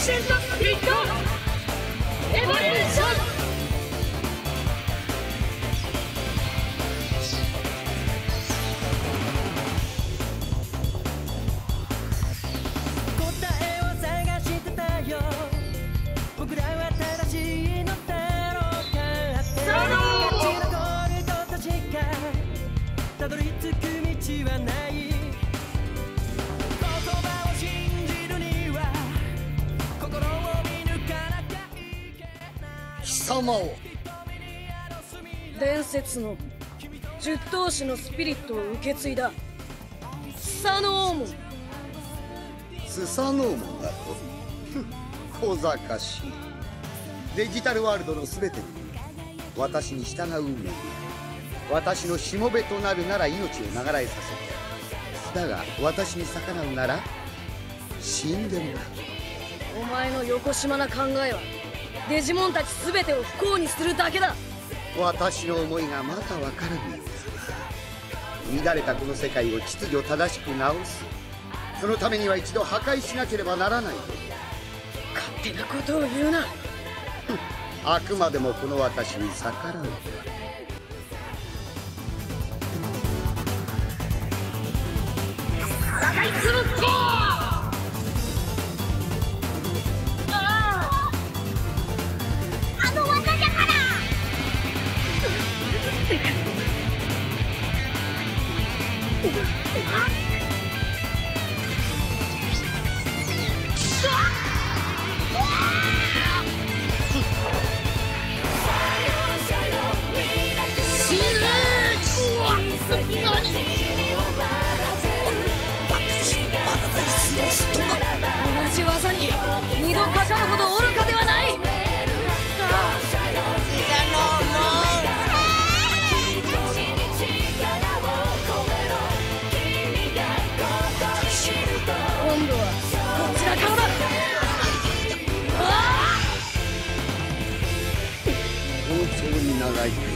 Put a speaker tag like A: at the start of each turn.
A: シェントスピリットエボリューション。
B: たどり着く道はない。言葉を信じるには心を見抜かなきゃいけない。
C: 貴様を
A: 伝説の十頭士のスピリットを受け継いだスサノオモン。
C: スサノーモンだと小賢しい。デジタルワールドの全てに私に従う運命。私のしもべとなるなら命を長らえさせて、だが私に逆らうなら死んでもらう。
A: お前のよこしまな考えはデジモンたち全てを不幸にするだけだ。
C: 私の思いがまだ分からぬようだ。乱れたこの世界を秩序正しく直す。そのためには一度破壊しなければならない。
A: 勝手なことを言うな。
C: あくまでもこの私に逆らう。
A: 戦い潰すぞ。あの技じゃから。同じ技に二度かかるほど愚かではない。今度はこちらからだ。
C: 本当に長い